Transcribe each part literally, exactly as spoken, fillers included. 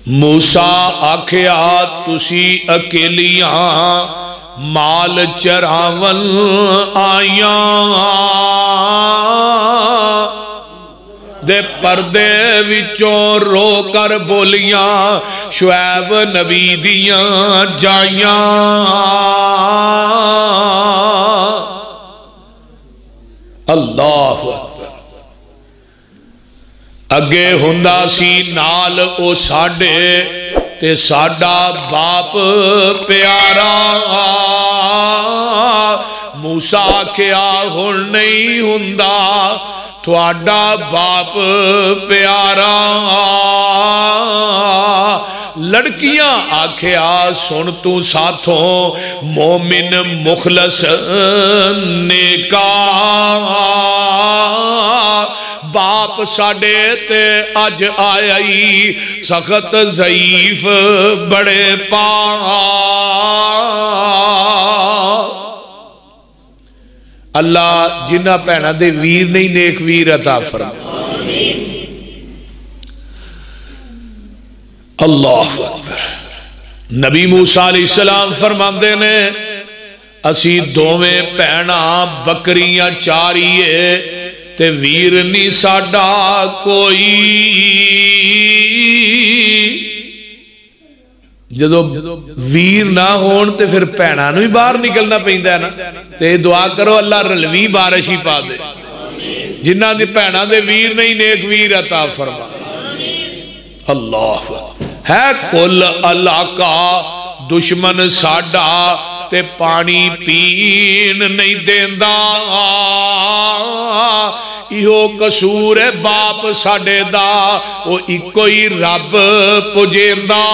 موسا آکھیا تسی اکیلیاں مال چراون آیاں دے پردے وچوں رو کر بولیاں شعیب نبی دیاں جائیاں اللہ اکبر اگے ہوندا سی نال او ساڈے تے ساڈا باپ پیارا موسیٰ آکھیا ہن نہیں ہوندا تھوڑا باپ پیارا لڑکیاں آکھیا سن تو ساتھوں مومن مخلص نیکا باپ ساڑے تے اج آئی سخت ضعیف بڑے پا اللہ جنہ پہنا دے ویر نہیں نیک ویر عطا فرما اللہ اکبر نبی موسیٰ علیہ السلام فرماندے نے اسی دوویں پہنا بکریاں چاریے تے ویر نہیں ساڈا کوئی جدو ویر نہ ہون تے پھر پینا نو ہی باہر نکلنا پہندہ ہے نا تے دعا کرو اللہ رلوی بارش ہی پا دے جنہ دی پینا دے ویر نہیں نیک ویر عطا فرما اللہ ہے کل علاقہ دشمن ساڈا تے پانی پین نہیں دیندہ ایہو قصور باپ ساڑے دا وہ ایکو ہی رب پجیندہ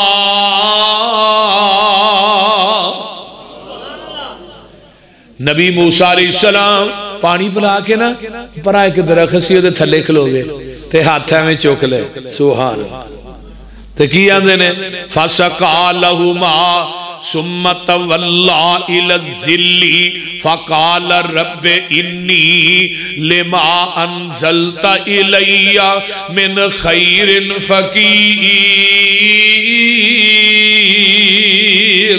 نبی موسیٰ علیہ السلام پانی پلا کے نا پر آئے کہ درخت سی دے تھلے کھلو گے تے ہاتھے میں چوک لے سبحان تے کی آندے نے فَسَقَا لَهُمَا ثُمَّ تَوَلَّا إِلَى الظِّلِّ فَقَالَ رَبِّ إِنِّي لِمَا أَنزَلْتَ إِلَيَّ مِنْ خَيْرٍ فَقِيرٌ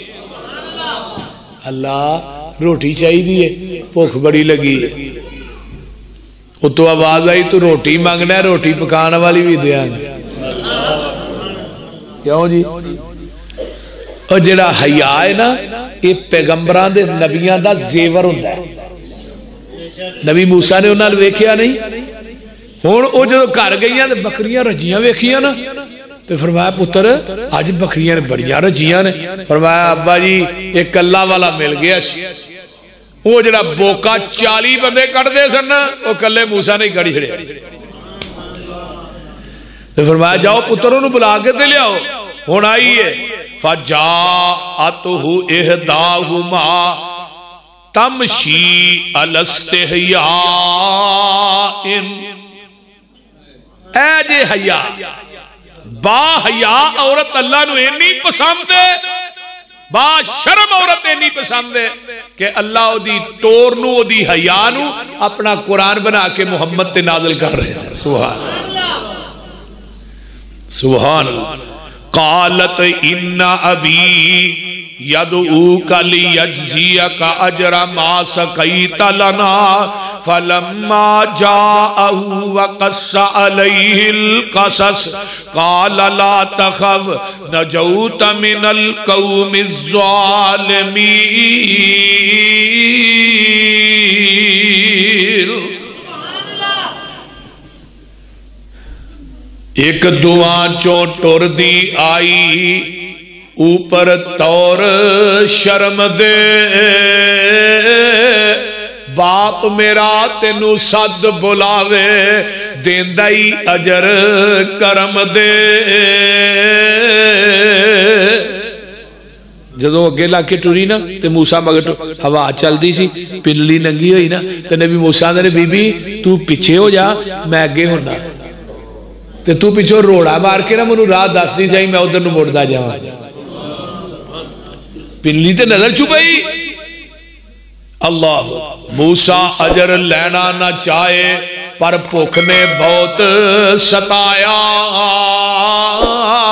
اللہ روٹی چاہی دیئے بھوک بڑی لگی ہے وہ تو آواز آئی تو روٹی مانگنا ہے روٹی پکانا والی بھی دیا گی کیوں جی اور جڑا حیاء ہے نا یہ پیغمبران دے نبیان دا زیور ہوندہ ہے نبی موسیٰ نے انہاں ویکھیا نہیں ہون او جدو کر گئی ہیں بکریاں رجیاں ویکھیاں نا تو فرمایا پتر آج بکریاں نے بڑیاں رجیاں نے فرمایا ابا جی ایک اللہ والا مل گیا وہ جڑا بوکا چالی بندے کٹ دے سننا وہ کلے موسیٰ نہیں کڑی چھڑے تو فرمایا جاؤ پتروں نے بلا کے دے لیا ہو ہونا ہی ہے فَجَاءَتُهُ إِحْدَاهُمَا تَمْشِي عَلَى اسْتِحْيَاءٍ اے جے حیاء با حیاء عورت اللہ نو اینی پسند ہے با شرم عورت اینی پسند ہے کہ اللہ او دی ٹور نو او دی حیاء نو اپنا قرآن بنا کے محمد تے نازل کر رہے ہیں سبحان اللہ سبحان اللہ قالت ان ابی یدعوک لیجزیک اجر ما سقیت لنا فلما جاءه وقص علیہ القصص قال لا تخف نجوت من القوم الظالمین ایک دعا چو ٹور دی آئی اوپر تور شرم دے باپ میرا تینو صد بلاوے دیندائی اجر کرم دے جدو اگیلا کے ٹوری نا تے موسیٰ مگر ہوا چل دی سی پنلی ننگی ہوئی نا تے نبی موسیٰ نے بی بی تو پیچھے ہو جا میں اگے ہونا تے تو پیچھو روڑا مار کے نا منو راہ دس دی جائیں میں ادھر نو مردہ جاؤں پنلی تے نظر چھپائی اللہ موسیٰ اجر لینا نہ چاہے پر بھوک نے بہت ستایا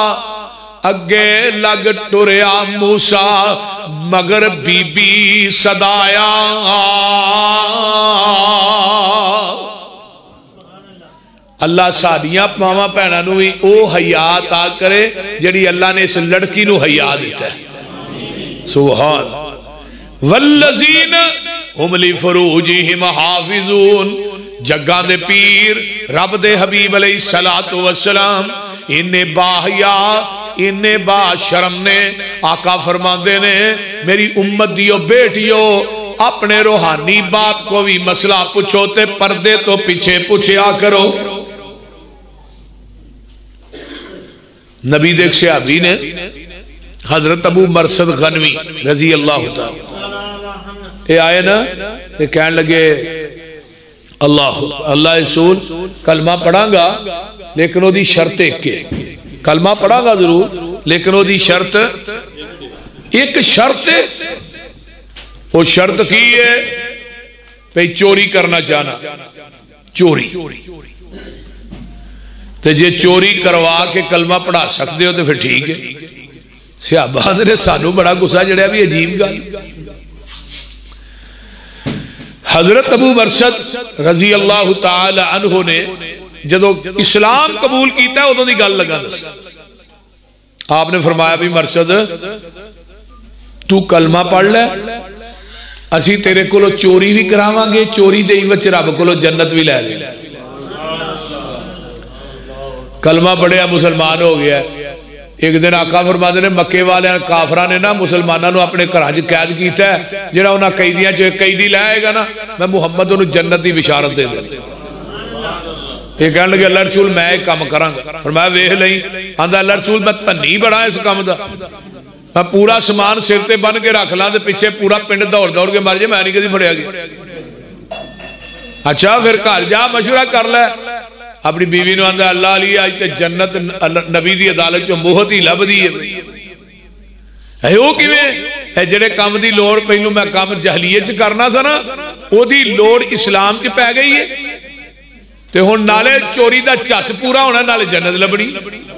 اگے لگ ٹریا موسا مگر بی بی صدایا اللہ ساڈیاں ماواں بھیناں نوں وی او حیا عطا کرے جڑی اللہ نے اس لڑکی نوں حیا دیتا ہے سبحان والذین ہم لفروجہم حافظون جگاں دے پیر رب دے حبیب علیہ الصلوۃ والسلام انہیں باحیا انہیں با شرم نے آقا فرماندے نے میری امت دیو بیٹیو اپنے روحانی باپ کو بھی مسئلہ پوچھو تے پردے تو پیچھے پوچھیا کرو نبی دیکھ صحابی نے حضرت ابو مرثد غنوی رضی اللہ تعالی یہ آئے نا یہ کہنے لگے اللہ اللہ رسول کلمہ پڑھاں گا لیکن وہ دی شرط ایک کے کلمہ پڑھاں گا ضرور لیکن وہ دی شرط ایک شرط وہ شرط کی ہے پہ چوری کرنا چاہنا چوری تو جے چوری کروا کے کلمہ پڑھا سکتے ہو تو پھر ٹھیک ہے صحابہ نے سانو بڑا غصہ جڑیا بھی عجیب گل حضرت ابو مرثد رضی اللہ تعالی عنہ نے جدو اسلام قبول کیتا ہے ادھوں دی گل لگا دس آپ نے فرمایا بھی مرثد تو کلمہ پڑھ لے اسی تیرے کولو چوری بھی کراواں گے چوری دے وچ رب کولو جنت بھی لے لے کلمہ پڑھیا مسلمان ہو گیا ایک دن آقا فرماتے نے مکے والے کافراں نے نا مسلمانوں نے اپنے گھراں وچ قید کیتا ہے جڑا انہاں قیدیاں چ قیدی لے آئے گا نا میں محمد انہوں جنت دی بشارت دے دے یہ کہنے لگے اللہ رسول میں ایک کام کراں گا فرمایا ویکھ لئی آندا اللہ رسول میں تنی بڑا اس کام دا میں پورا سامان سر تے بن کے رکھ لاں تے پیچھے پورا پنڈ دوڑ دوڑ کے مر جائے میں نہیں کدی پھڑیا گیا اچھا پھر گھر جا مشورہ کر لے اپنی بیوی نو آندا اللہ علی آج تے جنت نبی دی عدالت چوں موہت ہی لب دی ہے اے او کیویں اے جڑے کام دی لوڑ پہلو میں کام جہلیت چ کرنا سا نا او دی لوڑ اسلام چ پی گئی ہے تے ہن نالے چوری دا چس پورا ہونا نالے جنت لبنی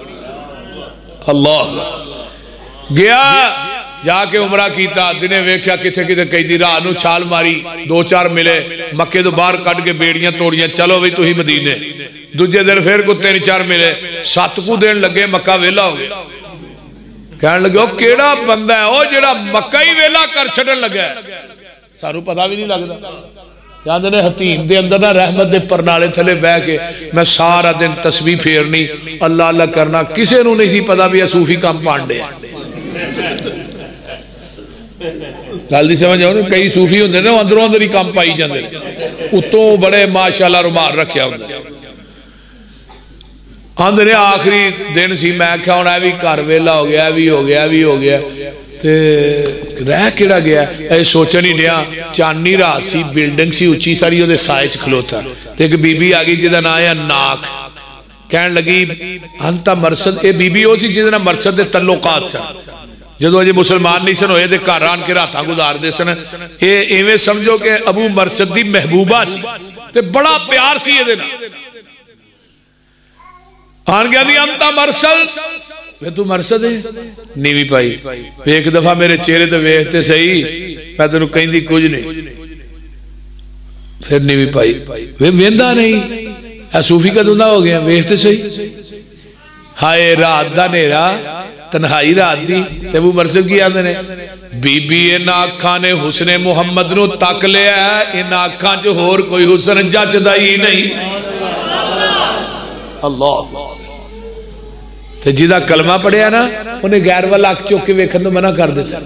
اللہ گیا جا کے عمرہ کیتا دنے ویکھیا کتے کتے قیدی راہ نو چھال ماری دو چار ملے مکے تو باہر کٹ کے بیڑیاں توڑیاں چلو بھئی تو ہی مدینے دوجے دن پھر کو تین چار ملے سات کو دن لگے مکہ ویلا ہو گیا کہنے لگے او کیڑا بندہ ہے او جڑا مکہ ہی ویلا کر چھڑن لگا ہے سانو پتہ بھی نہیں لگدا چاندے نے حتیم دے اندر نہ رحمت دے پرنالے تھلے بیٹھ کے میں سارا دن تسبیح پھیرنی اللہ اللہ کرنا کسے نو نہیں سی پتہ بھی صوفی کام پانڈے گل دی سمجھ آؤ کئی صوفی ہوندے نے اندروں اندر ہی کام پائی جاندے اتوں بڑے ماشاءاللہ رومال رکھیا ہوندے آندے نے آخری دن سی میں کیا ہونا ہے بھی گھر ویلا ہو گیا بھی ہو گیا بھی ہو گیا تے رہ کیڑا گیا اے سوچن ہی دیا چاننی رات سی بلڈنگ سی اچھی ساری وہ سائے چ کھلوتا تے ایک بی بی آ گئی جہاں نام ہے ناک کہن لگی انتا مرثد اے بی بی ہو سی جہاں مرثد دے تعلقات سن جدو اجے مسلمان نہیں سن ہوئے تے گھر آن کے راتاں گزار دے سن اے ایویں سمجھو کہ ابو مرثد دی محبوبہ سی تے بڑا پیار سی اے دے نال آن گیا دی انتا مرثد میں تو مرثد ہے نیوی پائی ایک دفعہ میرے چہرے تے ویکھتے صحیح میں تینوں کہندی کچھ نہیں پھر نیوی پائی وہ ویندا نہیں اے صوفی کدوں دا ہو گیا ویکھتے صحیح ہائے رات دا نیرا تنہائی رات دی تے وہ مرثد کی آندے نے بی بی ان آنکھاں نے حسن محمد نو تک لیا ہے ان آنکھاں چ ہور کوئی حسن جچدا ہی نہیں اللہ تے جدا کلمہ پڑھیا نا انہیں غیر والا اکھ چوک کے ویکھن تو منع کر دیتا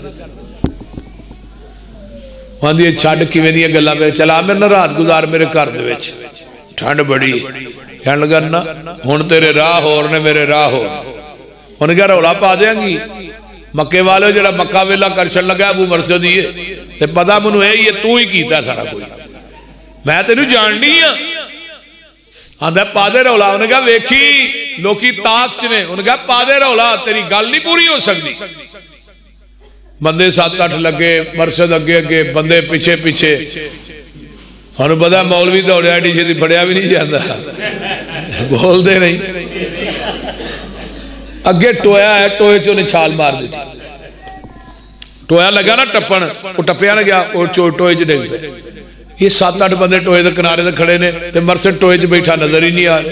وہاں دی چھڈ کیویں دیاں گلاں پہ چلا میرے نال رات گزار میرے گھر دے وچ ٹھنڈ بڑی کہن لگا نا ہن تیرے راہ ہور نے میرے راہ ہور انہیں کہا رولا پا دیاں گی مکے والے جڑا مکہ ویلا کرشن لگا ابو مرثد ہی ہے تے پتہ منو ہے یہ تو ہی کیتا سارا کوئی میں تینوں جاننی ہاں آندا پا دے رولا انہیں کہا ویکھی لوکی تاک چنے انہیں کہا پا دے رولا تیری گل نہیں پوری ہو سکتی بندے سات اٹھ لگے مرثد اگے اگے بندے پیچھے پیچھے سانو پتہ مولوی دوڑیا ایڈی چھتی پڑھیا بھی نہیں جاندا بول دے نہیں اگے ٹویا ہے, ٹوئے چ انہیں چھال مار دی, ٹویا لگا نا ٹپن, وہ ٹپیا نہ گیا, وہ ٹوئے چ ڈگ پے. یہ سات اٹھ بندے ٹوئے دے کنارے تے کھڑے نے تے مرسد ٹوئے چ بیٹھا نظر ہی نہیں آ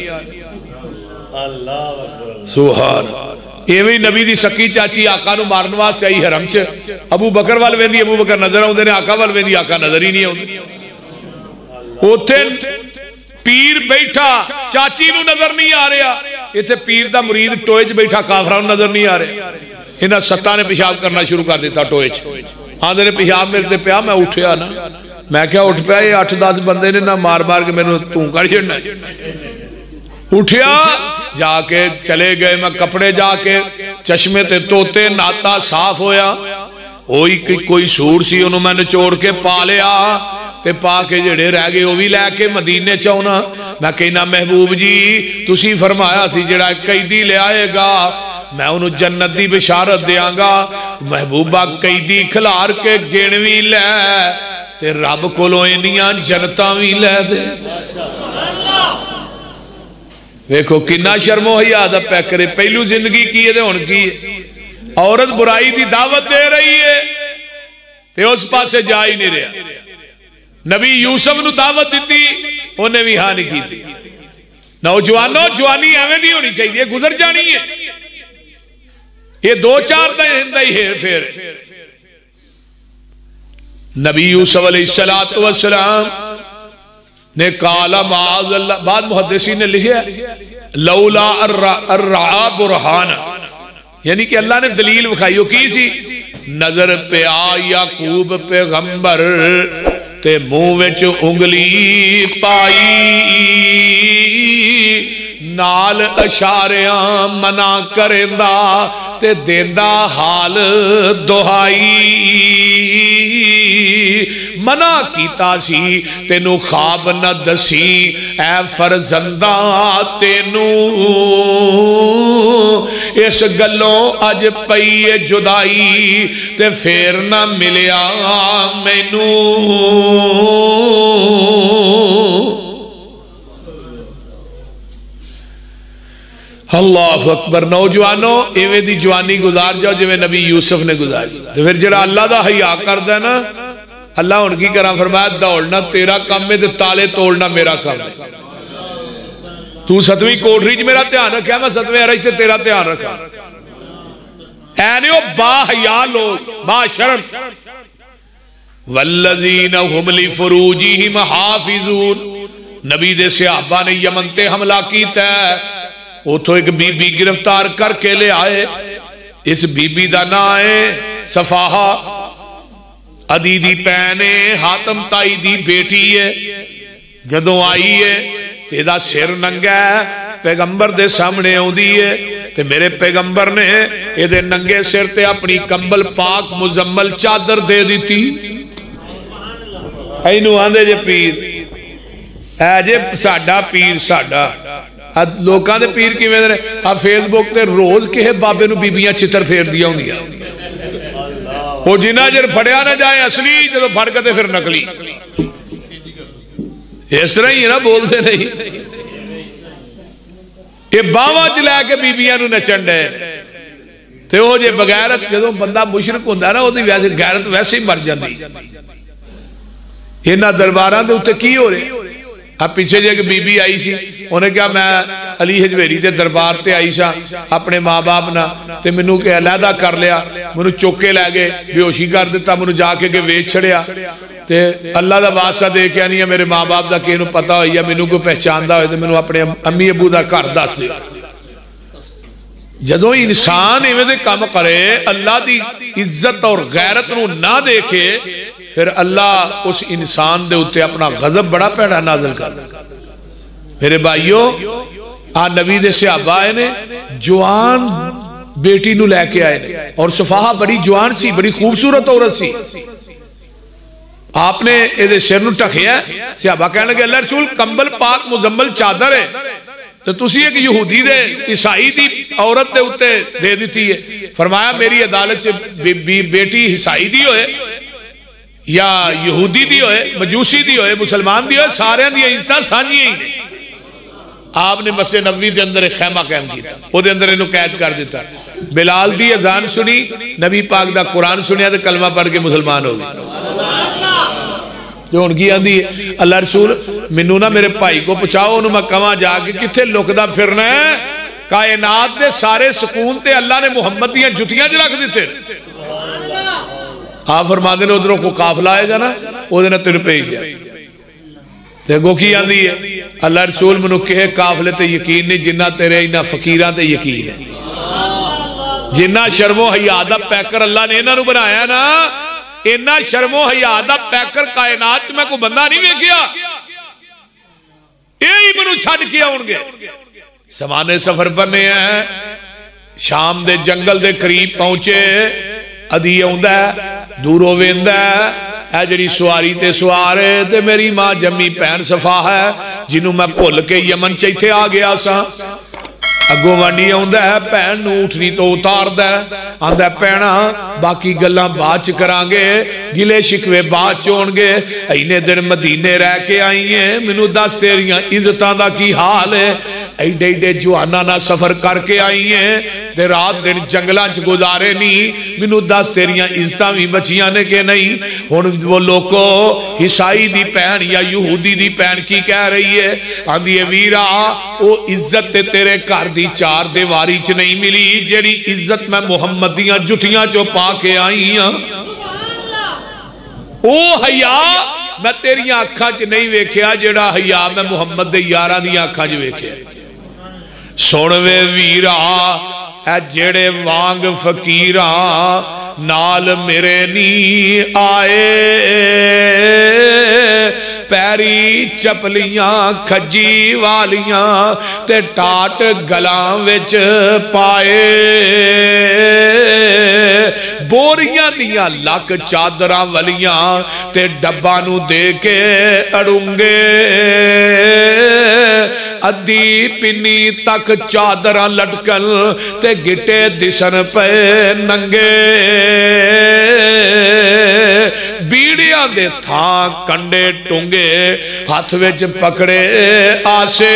رہا. سبحان ایویں نبی دی سکی چاچی آقا نو مارن واسطے آئی حرم چ, ابو بکر وال ویندی ابو بکر نظر آوندے نے, آقا وال ویندی آقا نظر ہی نہیں آوندے. اوتھے پیر بیٹھا چاچی نو نظر نہیں آ رہا, ایتھے پیر دا مرید ٹوئے چ بیٹھا کافراں نو نظر نہیں آ رہا. انہاں ستاں نے پیشاب کرنا شروع کر دیتا ٹوئے چ. آندے نے پیشاب میرے تے پیا, میں اٹھیا نا, میں کیا اٹھ پیا, یہ اٹھ دس بندے نے نہ مار مار کے میرے تو کر چھڑنا. اٹھیا جا کے چلے گئے, میں کپڑے جا کے چشمے تے توتے, ناتا صاف ہویا. ہوئی کوئی سور سی انہوں میں نے چوڑ کے پا لیا تے پا کے جڑے رہ گئے وہ بھی لے کے مدینے چاہنا. میں کہنا محبوب جی تسی فرمایا سی جڑا قیدی لے آئے گا میں انہوں جنت دی بشارت دیاں گا. محبوبہ قیدی کھلار کے گنوی لے تے رب کولوں انیاں جنتاں وی لے دے. دیکھو کنا شرم و حیا دا پہ کرے. پہلو زندگی کی ہے تے ہن کی ہے. عورت برائی دی دعوت دے رہی ہے تے اس پاسے جا ہی نہیں رہا. نبی یوسف نو دعوت دیتی انہیں بھی ہاں نہیں کی تھی. نوجوانوں جوانی ایویں دی ہونی چاہیے, گزر جانی ہے. یہ دو چار دن ہی ہے پھر. نبی یوسف علیہ السلام نے کالا معاذ اللہ, بعد محدثین نے لکھا لولا الرعا برہانا, یعنی کہ اللہ نے دلیل بکھائیو کی سی. نظر پہ آ یعقوب پیغمبر تے منہ وچ انگلی پائی, نال اشاریاں منع کریندا تے دیندا حال دہائی. منع کیتا سی تینو خواب نہ دسی اے فرزندہ, تینو اس گلوں اج پئی جدائی تے پھر نہ ملیا مینوں. اللہ اکبر. نوجوانوں ایویں دی جوانی گزار جاؤ جویں نبی یوسف نے گزاری. تو پھر جڑا اللہ دا حیا کردا ہے نا, اللہ ان کی کرا فرمایا دوڑنا تیرا کام ہے تے تالے توڑنا میرا کام ہے. تو ستویں کوٹری چ میرا دھیان رکھیا, میں ستویں عرش تے تیرا دھیان رکھا. اے نے او با حیا لوگ, با شرم. والذین هم لفروجہم حافظون, نبی دے صحابہ نے یمن تے حملہ کیتا ہے, اتھو ایک بی بی گرفتار کر کے لے آئے. اس بی بی دا نام ہے صفاہا, ادی دی پینے حاتم تائی دی بیٹی ہے. جدوں آئی ہے تیدا سر ننگا ہے, پیغمبر دے سامنے ہوں دی ہے تے میرے پیغمبر نے یہ دے ننگے سر تے اپنی کمبل پاک مزمل چادر دے دی تھی. اینو آندے جے پیر, اے جے ساڈا پیر ساڈا. لوکاں دے پیر کی میں دے اب فیس بک تے روز کہے بابے نو بیبیاں چتر پھیر دیا ہوں دیا. وہ جنہ جر پھڑیا نہ جائے اصلی, جدو پھڑ کتے پھر نکلی. اس طرح ہی ہے نا, بولتے نہیں. یہ باواں چلے کے بیبیاں نو نچن ڈے تے وہ جے بغیرت جدو بندہ مشرک ہوندا ہے نا, وہ دی ویسے غیرت ویسے ہی مر جاندی. انہاں درباراں دے اوتے کی ہو رہے. اب پیچھے جے کہ بی بی آئی سی, انہیں کہا میں علی حجویری دے دربار تے آئی سا اپنے ماں باپ نہ, تے منو کہ علیحدہ کر لیا, منو چوکے لے گئے, بے ہوشی کر دیتا, منو جا کے کہ ویچ چھڑیا. تے اللہ دا واسطہ دے کے نہیں ہے میرے ماں باپ دا کہ انہوں پتا ہوئی یا منو کو پہچاندہ ہوئے تے منو اپنے امی ابو دا گھر دس دے. جدوں انسان ایویں دے کام کرے, اللہ دی عزت اور غیرت نو نہ دیکھے, پھر اللہ اس انسان دے ہوتے اپنا غضب بڑا پیڑا نازل کر دے. میرے بھائیو, آ نبی دے صحابہ آئے نے, جوان بیٹی نو لے کے آئے نے, اور صفحہ بڑی جوان سی, بڑی خوبصورت عورت سی. آپ نے یہ سر نو ٹکیا, صحابہ کہنے لگے اللہ رسول کمبل پاک مزمل چادر ہے, تو تسی ایک یہودی دے عیسائی دی عورت دے ہوتے دے دیتی ہے. فرمایا میری عدالت سے بیٹی عیسائی دی ہوئے یا یہودی دی ہوئے, مجوسی دی ہوئے, مسلمان دی ہوئے, سارے دی عزتاں سانجیاں ہی. آپ نے مسجد نبوی کے اندر ایک خیمہ قائم کیا، وہ دے اندر انہوں قید کر دیتا. بلال دی اذان سنی، نبی پاک دا قرآن سنیا تو کلمہ پڑھ کے مسلمان ہو گئے. جو ان کی آندھی ہے اللہ رسول منو نا میرے بھائی کو پہنچاؤ، انہوں میں کہاں جا کے کتھے لکدا پھرنا ہے؟ کائنات دے سارے سکون تے اللہ نے محمد دیاں جتیاں جو رکھ دیتے. آپ فرما دینے ادھروں کو قافلہ آئے گا نا، وہ دینا تیرے پہ ہی گیا. دیکھو کی آندھی ہے اللہ رسول منو کہ قافلے تے یقین نہیں جنہ تیرے انہ فقیران تے یقین ہے. جنہ شرم و حیا دا پیکر اللہ نے انہوں بنایا نا، انہ شرم و حیا دا پیکر کائنات میں کوئی بندہ نہیں ویکھیا. یہی منو چھڑ کیا ہونگے. سمانے سفر پر میں ہیں، شام دے جنگل دے قریب پہنچے، ادھی ہوندہ ہے دورو ویندہ ہے، اے جڑی سواری تے سوارے تے میری ماں جمی پین صفا ہے جنہوں میں پھول کے یمن چیتے آ گیا سا. اگو وانڈی ہوندہ ہے پین نو اٹھنی تو اتار دے آندہ پینا باقی گلاں باچ کرانگے، گلے شکوے باچ چونگے. اینے دن مدینے رہ کے آئی ہیں، منو دس تیریاں عزتاں دا کی حال ہے. ایڈے ایڈے جوانا نہ سفر کر کے آئی ہیں تے رات دن جنگلان چ گزارے نہیں، منو دس تیریاں عزتاں بھی بچیاں نے کہ نہیں. ہن وہ لوگو عیسائی دی پہن یا یہودی دی پہن کی کہہ رہی ہے؟ آندھی ویرا او عزت تے تیرے گھر دی چار دیواری چ نہیں ملی جیڑی عزت میں محمد دیاں جتیاں جو پا کے آئی ہیں. او حیا میں تیریاں آنکھاں چ نہیں ویکھیا جیڑا حیا میں محمد دے یاراں دی آنکھاں چ ویکھیا. سنوے ویرا اے جیڑے وانگ فقیراں نال میرے نی آئے، پیری چپلیاں کھجی والیاں تے ٹاٹ گلاں وچ پائے. بوریاں دیاں لک چادراں والیاں تے ڈباں نو دے کے اڑونگے. ادھی پنی تک چادراں لٹکن تے گٹے دسن پہ ننگے. بیڑیاں دے تھاں کنڈے ٹونگے ہاتھ وچ پکڑے آسے.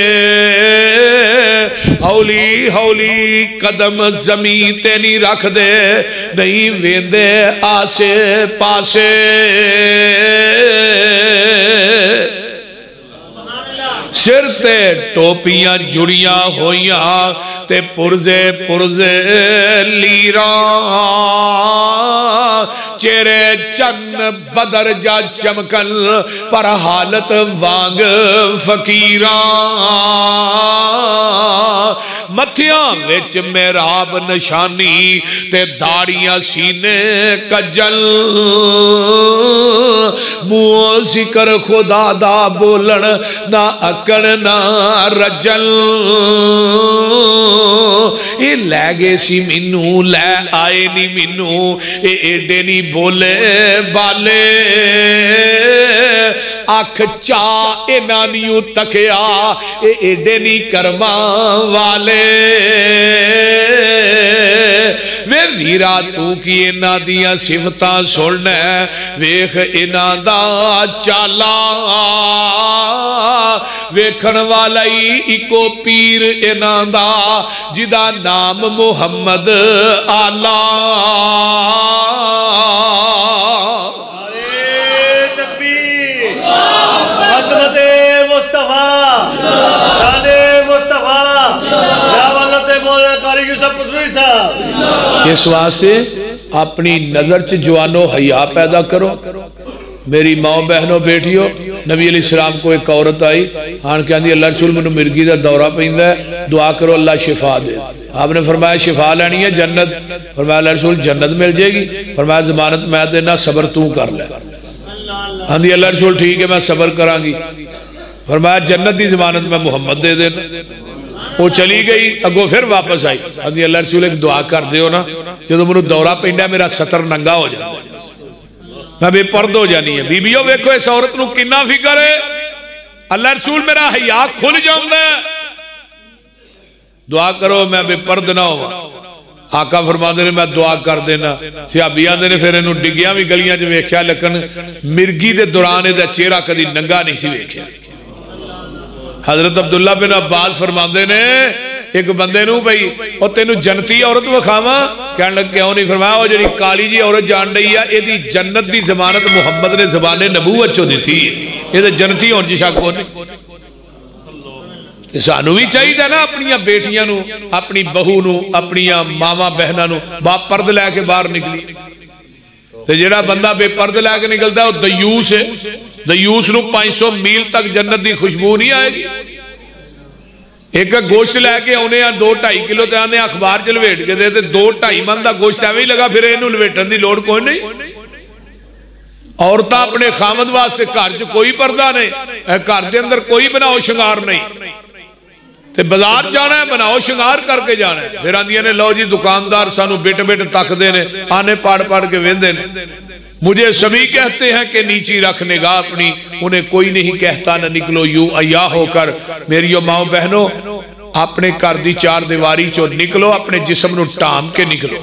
ہولی ہولی قدم زمین تے نہیں رکھ دے، نہیں ویندے آسے پاسے. سر تے ٹوپیاں جڑیاں ہویاں تے پرزے پرزے لیراں. چہرے چن بدر جا چمکن پر حالت وانگ فقیراں. متھیاں وچ محراب نشانی تے داڑیاں سینے کجل. منہ ذکر خدا دا بولن نہ اکڑ نہ رجل. اے لے گے سی منو لے آئے نی منو، اے ایڈے نی بولے بالے. آنکھ چاہ اے نانیوں تکیا، اے ایڈے نی کرما والے. وے ویرا تو کی اینا دیا صفتاں سننے، ویخ اینا دا چالا. ویکھن والا ہی ایکو پیر اینا دا جدا نام محمد آلہ. اس واسطے اپنی نظر چ جوانو حیا پیدا کرو. میری ماں بہنوں بیٹیوں، نبی علیہ السلام کو ایک عورت آئی آن کے آندھی اللہ رسول منو مرگی دا دورہ پہندہ ہے، دعا کرو اللہ شفا دے. آپ نے فرمایا شفا لینی ہے جنت. فرمایا اللہ رسول جنت مل جائے گی. فرمایا ضمانت میں دینا، صبر تو کر لے. آندھی اللہ رسول ٹھیک ہے میں صبر کران گی. فرمایا جنت دی ضمانت میں محمد دے دینا. وہ چلی گئی، اگو پھر واپس آئی. آندھی اللہ رسول ایک دعا کر دیو نا، جدو منو دورہ پہندہ ہے میرا ستر ننگا ہو جاتا ہے، میں بے پرد ہو جانی ہے. بی بیو ویکھو اس عورت نو کنا فکر ہے. اللہ رسول میرا حیا کھل جاؤں گا، دعا کرو میں بے پرد نہ ہوا. آقا فرما دے میں دعا کر دینا. صحابی آندے نے پھر انہوں ڈگیاں بھی گلیاں جو ویکھیا، لیکن مرگی دے دوران دا چہرہ کدی ننگا نہیں سی ویکھیا. حضرت عبداللہ بن عباس فرماندے نے ایک بندے نو بھئی اور تینو جنتی عورت وکھاواں کہنے لگ کیوں نہیں فرمایا وہ جڑی کالی جی عورت جان رہی ہے یہ دی جنت دی ضمانت محمد نے زبان نبوت چو دیتی ہے یہ تو جنتی ہون جی شک ہو نہیں سانو بھی چاہیے نا اپنی بیٹیاں نو اپنی بہو نو اپنی ماما بہناں نو باپ پرد لے کے باہر نکلی تو جڑا بندہ بے پرد لے کے نکلتا ہے وہ دیوس ہے دیوس نو پانچ سو میل تک جنت دی خوشبو نہیں آئے گی ایک گوشت لے کے آنے ہیں دو ٹائی کلو تے آنے اخبار چ لویٹ کے دے دو ٹائی من دا گوشت ایویں لگا پھر اینو لویٹن دی لوڑ کوئی نہیں عورتاں اپنے خامد واسطے گھر چ کوئی پردہ نہیں گھر دے اندر کوئی بناؤ شنگار نہیں تے بازار جانا ہے بناؤ شنگار کر کے جانا ہے پھر آندیاں نے لو جی دکاندار سانو بیٹے بیٹے تک دے نے آنے پاڑ پاڑ کے ویندے نے مجھے سبھی کہتے ہیں کہ نیچی رکھ نگاہ اپنی انہیں کوئی نہیں کہتا نہ نکلو یوں عیا ہو کر میری ماں بہنوں اپنے گھر دی چار دیواری چو نکلو اپنے جسم نو ٹام کے نکلو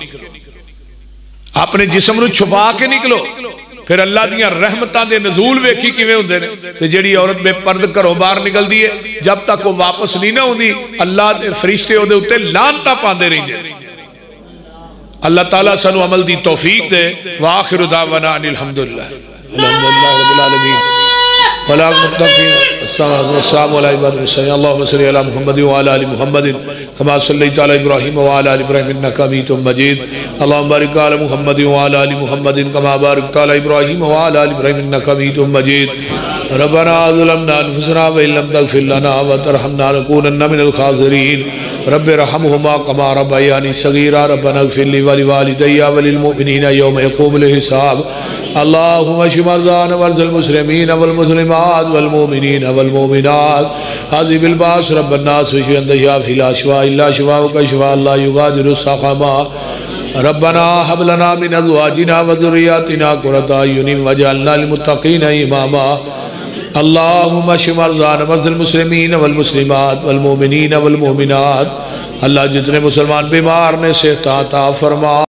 اپنے جسم نو چھپا کے نکلو پھر اللہ دیاں رحمتاں دے نزول ویکھی کیویں ہوندے نے تے جڑی عورت بے پرد گھروں باہر نکل دی ہے جب تک وہ واپس نہیں نہ ہوندی اللہ دے فرشتے او دے اوتے لعنتاں پاندے رہندے اللہ تعالیٰ سنو عمل دی توفیق دے وآخر دعوانا ان الحمدللہ الحمدللہ رب العالمین ولا متقین السلام علیکم ورحمۃ اللہ صلی علی محمد وعلی آل محمد كما صلیت علی ابراہیم وعلی آل ابراہیم انک حمید مجید اللهم بارک علی محمد وعلی آل محمد كما بارکت علی ابراہیم وعلی آل ابراہیم انک حمید مجید ربنا ظلمنا انفسنا وان لم تغفر لنا وترحمنا لنكونن من الخاسرین رب ارحمهما كما ربياني صغيرا ربنا اغفر لي ولوالدي وللمؤمنين يوم يقوم الحساب اللهم اشف مرضانا وارحم المسلمين والمسلمات والمؤمنين والمؤمنات عذب الباس رب الناس واشف انت شافي لا شفاء الا شفاؤك شفاء لا يغادر سقما ربنا هب لنا من ازواجنا وذرياتنا قرة اعين واجعلنا للمتقين اماما اللهم اشف مرضانا وارحم المسلمين والمسلمات والمؤمنين والمؤمنات اللہ جتنے مسلمان بیمار نے صحت عطا فرما